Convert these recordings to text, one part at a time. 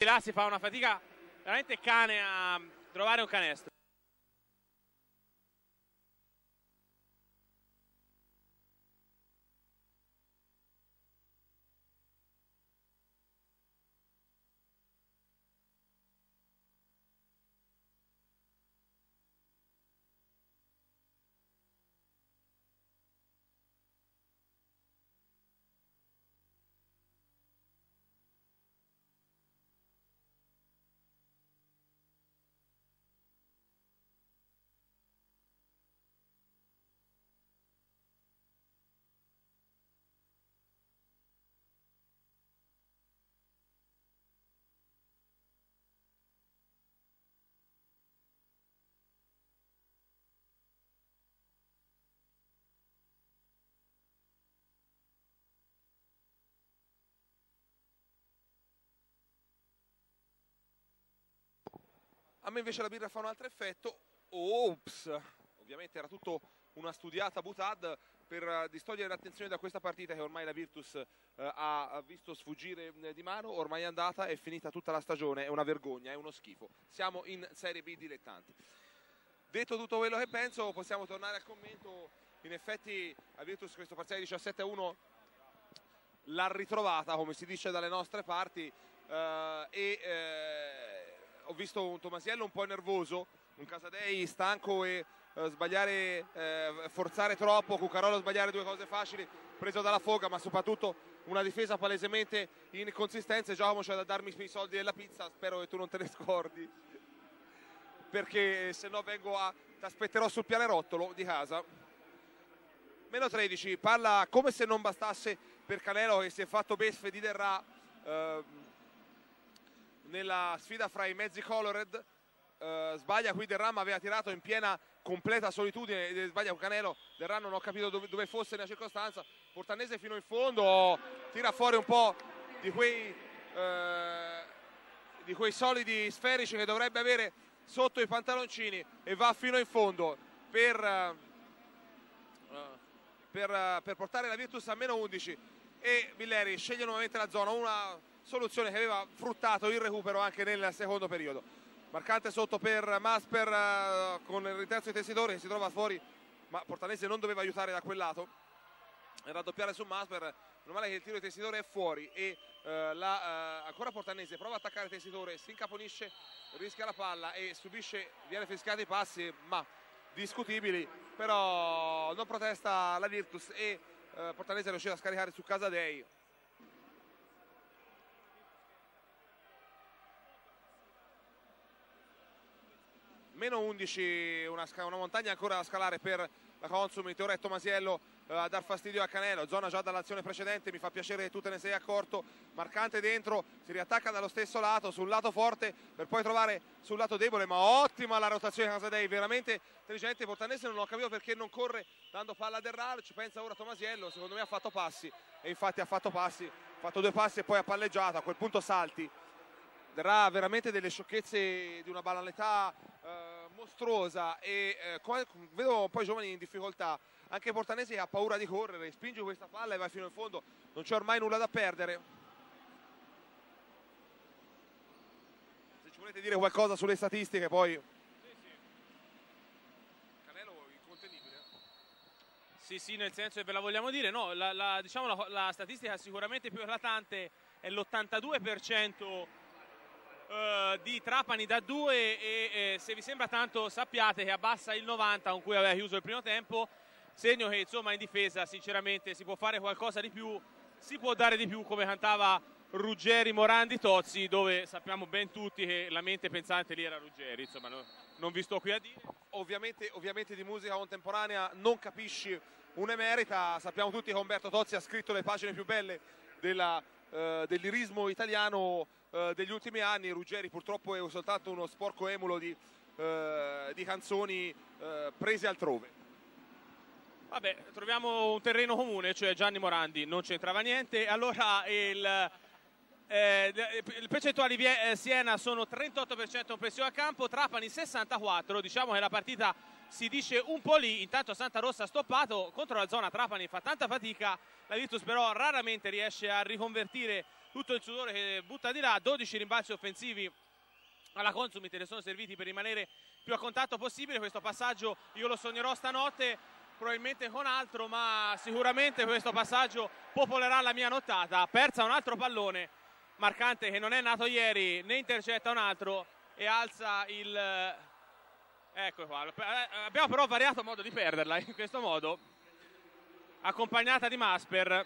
Là si fa una fatica veramente cane a trovare un canestro. A me invece la birra fa un altro effetto. Ops! Ovviamente era tutto una studiata boutade per distogliere l'attenzione da questa partita che ormai la Virtus ha visto sfuggire di mano. Ormai è andata, è finita tutta la stagione, è una vergogna, è uno schifo. Siamo in Serie B dilettanti. Detto tutto quello che penso, possiamo tornare al commento. In effetti la Virtus questo parziale 17-1 l'ha ritrovata, come si dice dalle nostre parti, ho visto un Tomasiello un po' nervoso, un Casadei stanco e forzare troppo, Cuccarolo sbagliare due cose facili, preso dalla foga, ma soprattutto una difesa palesemente in consistenza. Giacomo c'è da darmi i soldi della pizza, spero che tu non te ne scordi, perché se no ti aspetterò sul pianerottolo di casa. Meno 13, palla come se non bastasse per Canelo, che si è fatto beffe di Derrà nella sfida fra i mezzi colored. Sbaglia qui Derrà, ma aveva tirato in piena completa solitudine, sbaglia Canelo. Derrà non ho capito dove fosse nella circostanza. Portanese fino in fondo, tira fuori un po' di quei solidi sferici che dovrebbe avere sotto i pantaloncini e va fino in fondo per portare la Virtus a meno 11, e Villeri sceglie nuovamente la zona, una soluzione che aveva fruttato il recupero anche nel secondo periodo. Marcante sotto per Masper con il rinterzo di Tessitori che si trova fuori, ma Portanese non doveva aiutare da quel lato e raddoppiare su Masper. Normale che il tiro di Tessitore è fuori e ancora Portanese prova a attaccare Tessitore, si incaponisce, rischia la palla e subisce, viene fischiato i passi ma discutibili, però non protesta la Virtus e Portanese è riuscito a scaricare su Casadei. Meno 11, una montagna ancora da scalare per la Consum. Ora è Tomasiello a dar fastidio a Canelo, zona già dall'azione precedente, mi fa piacere che tu te ne sei accorto. Marcante dentro, si riattacca dallo stesso lato, sul lato forte per poi trovare sul lato debole, ma ottima la rotazione di Casadei, veramente intelligente. Portanese non ho capito perché non corre dando palla a Derral, ci pensa ora Tomasiello, secondo me ha fatto passi e infatti ha fatto due passi e poi ha palleggiato, a quel punto salti. Darà veramente delle sciocchezze di una banalità mostruosa e vedo poi giovani in difficoltà. Anche Portanese ha paura di correre, spinge questa palla e va fino in fondo, non c'è ormai nulla da perdere. Se ci volete dire qualcosa sulle statistiche poi. Canelo incontenibile. Sì, nel senso che ve la vogliamo dire, no, diciamo la statistica sicuramente più eclatante è l'82% di Trapani da 2 e se vi sembra tanto sappiate che abbassa il 90 con cui aveva chiuso il primo tempo, segno che insomma in difesa sinceramente si può fare qualcosa di più, si può dare di più, come cantava Ruggeri, Morandi, Tozzi, dove sappiamo ben tutti che la mente pensante lì era Ruggeri, insomma non vi sto qui a dire. Ovviamente di musica contemporanea non capisci un'emerita, sappiamo tutti che Umberto Tozzi ha scritto le pagine più belle del lirismo italiano degli ultimi anni. Ruggeri purtroppo è soltanto uno sporco emulo di canzoni prese altrove. Vabbè, troviamo un terreno comune, cioè Gianni Morandi non c'entrava niente. Allora le percentuali Siena sono 38% complessivo a campo, Trapani 64%, diciamo che la partita si dice un po' lì. Intanto Santa Rossa stoppato contro la zona, Trapani fa tanta fatica, la Virtus però raramente riesce a riconvertire tutto il sudore che butta di là. 12 rimbalzi offensivi alla Consumit, ne sono serviti per rimanere più a contatto possibile. Questo passaggio io lo sognerò stanotte, probabilmente con altro, ma sicuramente questo passaggio popolerà la mia nottata. Persa un altro pallone, Marcante che non è nato ieri, ne intercetta un altro e alza il... Ecco qua, abbiamo però variato modo di perderla in questo modo, accompagnata di Masper.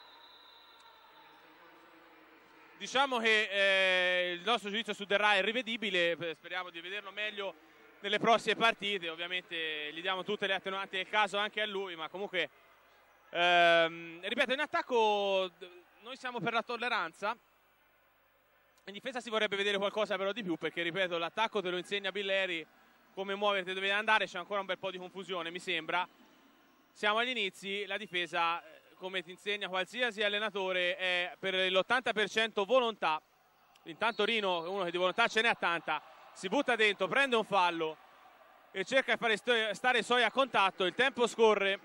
Diciamo che il nostro giudizio su Derra è rivedibile, speriamo di vederlo meglio nelle prossime partite. Ovviamente gli diamo tutte le attenuanti del caso anche a lui, ma comunque ripeto, in attacco noi siamo per la tolleranza, in difesa si vorrebbe vedere qualcosa però di più, perché ripeto, l'attacco te lo insegna Billeri, come muoverti, dove andare, c'è ancora un bel po' di confusione mi sembra. Siamo agli inizi, la difesa, come ti insegna qualsiasi allenatore, è per l'80% volontà. Intanto Rino, uno che di volontà ce n'è a tanta, si butta dentro, prende un fallo e cerca di fare stare i suoi a contatto. Il tempo scorre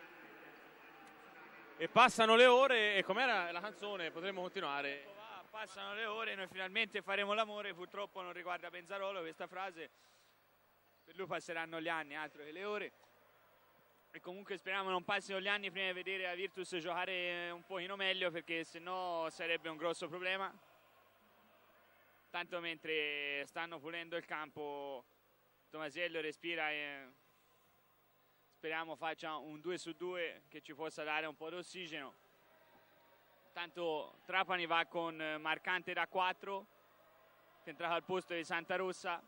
e passano le ore, e com'era la canzone? Potremmo continuare. Passano le ore, noi finalmente faremo l'amore. Purtroppo non riguarda Penzarolo questa frase, per lui passeranno gli anni, altro che le ore. E comunque speriamo non passino gli anni prima di vedere la Virtus giocare un pochino meglio, perché sennò sarebbe un grosso problema. Tanto mentre stanno pulendo il campo, Tomasiello respira e speriamo faccia un 2-2 che ci possa dare un po' d'ossigeno. Tanto Trapani va con Marcante da 4, che è entrato al posto di Santarossa.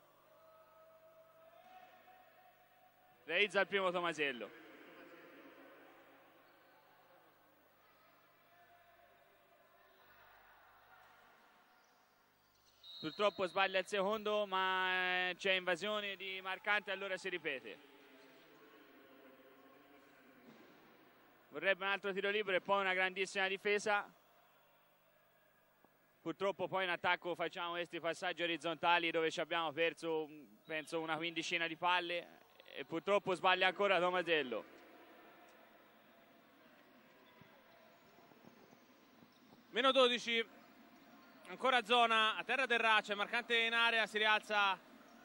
Realizza il primo Tomasiello. Purtroppo sbaglia il secondo, ma c'è invasione di Marcante, allora si ripete. Vorrebbe un altro tiro libero e poi una grandissima difesa. Purtroppo poi in attacco facciamo questi passaggi orizzontali dove ci abbiamo perso penso una quindicina di palle e purtroppo sbaglia ancora Tomasiello. Meno 12, ancora zona, a terra del Race, Marcante in area, si rialza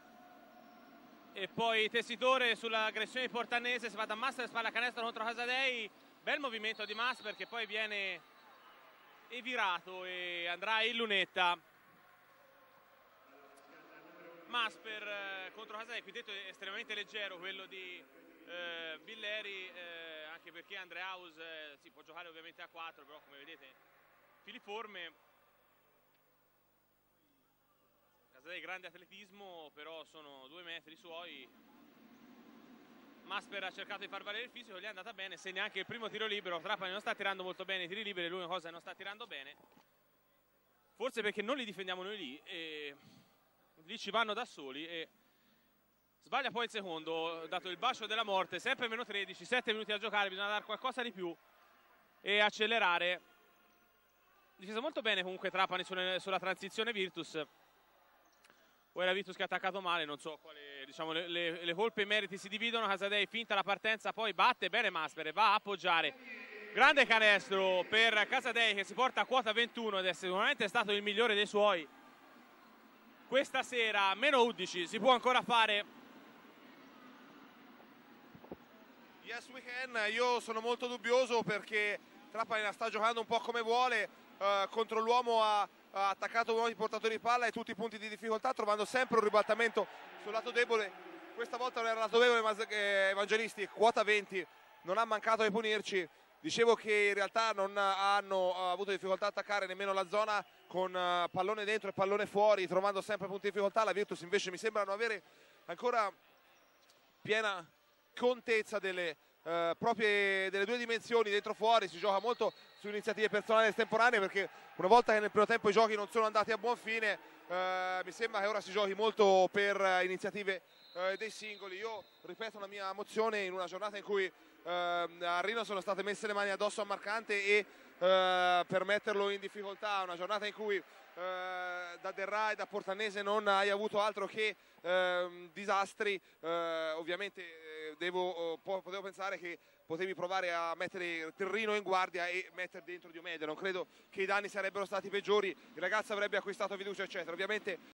e poi Tessitore sull'aggressione di Portanese, si va da Masper, spalla canestro contro Casadei. Bel movimento di Masper che poi viene evirato e andrà in lunetta. Masper contro Casadei, qui detto è estremamente leggero quello di Billeri, anche perché Andreaus si può giocare ovviamente a 4, però come vedete filiforme. Casadei grande atletismo, però sono 2 metri suoi. Masper ha cercato di far valere il fisico, gli è andata bene, segna anche il primo tiro libero. Trapani non sta tirando molto bene i tiri liberi, l'unica cosa che non sta tirando bene, forse perché non li difendiamo noi lì, e lì ci vanno da soli. E sbaglia poi il secondo, dato il bacio della morte, sempre meno 13, 7 minuti a giocare, bisogna dare qualcosa di più e accelerare. Difesa molto bene comunque Trapani sulla transizione Virtus. Poi la Virtus che ha attaccato male, non so quale, diciamo, le colpe e i meriti si dividono. Casadei finta la partenza, poi batte bene Masper e va a appoggiare. Grande canestro per Casadei che si porta a quota 21 ed è sicuramente stato il migliore dei suoi questa sera. Meno 11, si può ancora fare. Yes we can, io sono molto dubbioso perché Trapani la sta giocando un po' come vuole, contro l'uomo ha attaccato nuovi portatori di palla e tutti i punti di difficoltà, trovando sempre un ribaltamento sul lato debole. Questa volta non era lato debole, ma Evangelisti, quota 20, non ha mancato di punirci. Dicevo che in realtà non hanno avuto difficoltà a attaccare nemmeno la zona, con pallone dentro e pallone fuori, trovando sempre punti di difficoltà. La Virtus invece mi sembra non avere ancora piena contezza delle delle 2 dimensioni, dentro fuori. Si gioca molto su iniziative personali estemporanee, perché una volta che nel primo tempo i giochi non sono andati a buon fine, mi sembra che ora si giochi molto per iniziative dei singoli. Io ripeto la mia emozione in una giornata in cui a Rino sono state messe le mani addosso a Marcante e per metterlo in difficoltà, una giornata in cui da Derra e da Portanese non hai avuto altro che disastri. Ovviamente potevo pensare che potevi provare a mettere Terrino in guardia e mettere dentro Diomedes, non credo che i danni sarebbero stati peggiori, il ragazzo avrebbe acquistato fiducia eccetera. Ovviamente